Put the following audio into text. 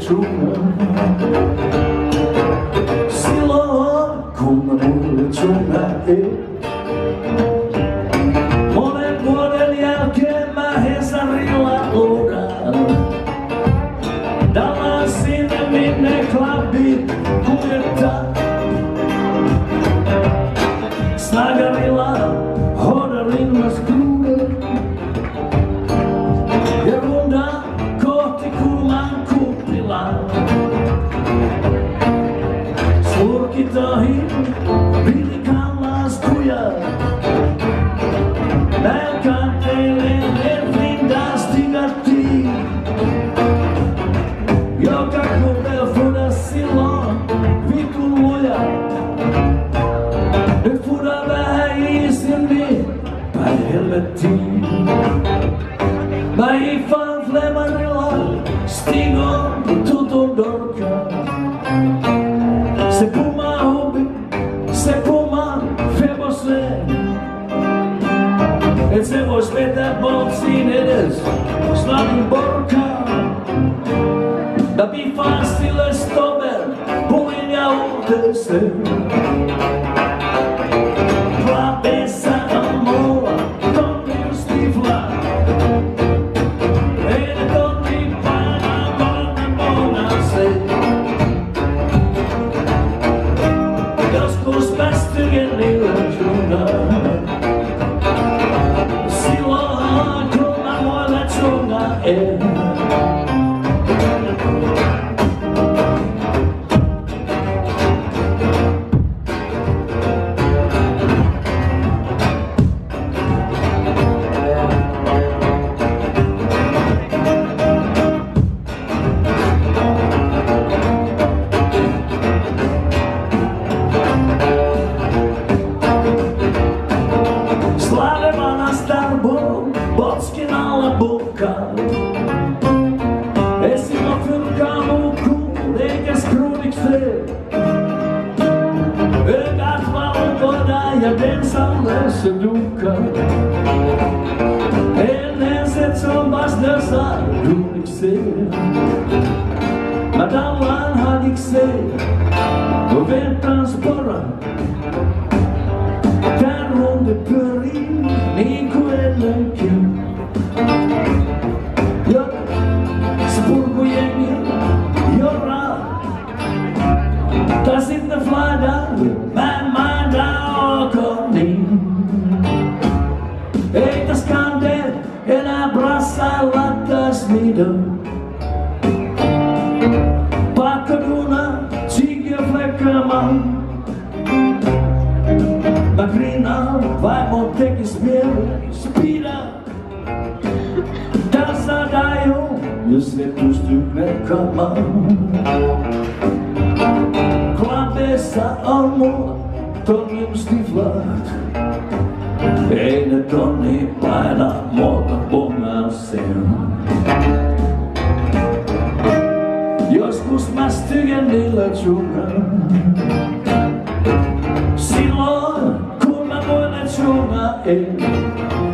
sjunga. Silloin kun mä mulle sjunga monen vuoden jälkeen mä Hesarilla luudan. Dalaan sinne minne klubbi kuljettaa. Snagarilla hårdar mä skruven ja rundan kohti kuuman kuppilan. Slurkitahin pilkan laskuja. Nälkäänteilleen Erlinda stigattiin. Joka kupel fuda silloin vitun luja. Nyt fuda vähän iisimmin päin helvettiin. Mä hiffaan flemarilla Stigon tutun dorkaan. Se pumaa hubbi, se pumaa feboseen. Et se vois vetää boltsiin edes snadin porkaan. Mä piffaan sille stover, pulin ja uuteseen. Klapissa on mulla tonni stifla. Ei ne tonni painaa monaseen. Joskus mä stygen niillä sjungaan. Silloin kun mä muille sjungaan Botskin alla bockar. Esima fyrkan och kor, egen skronig fred. Ögat valvårda, jag dansar så dukar. En enset som basnösar, rolig ser. Madallan hade jag sett och väntans bara. Där hon det börjar, ni kvällen kul. Ja, spurgojängen göra. Tas inte flagga, men manda och kom in. Eita skande, enää brassa lattas middag. Packaduna, tigerfläckarman. Mä grinnar, vaimon tekis mielen spida. Dansa dajo, jos et pysty merkkaamaan. Klapissa on mulla tonnin stiflat. Ei ne tonni paina muuta bongasen. Joskus mä stygen niillä sjungaan. Silloin kun mä voin sjunga